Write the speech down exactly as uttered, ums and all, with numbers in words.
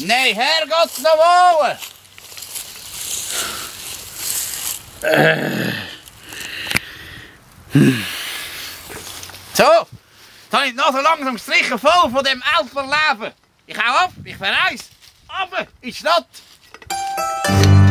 Nee, Herrgott noch wohl! So, jetzt habe ich noch so langsam gestrichen voll von dem Elferleben. Ich hau ab, ich verreise. Aber in die Stadt.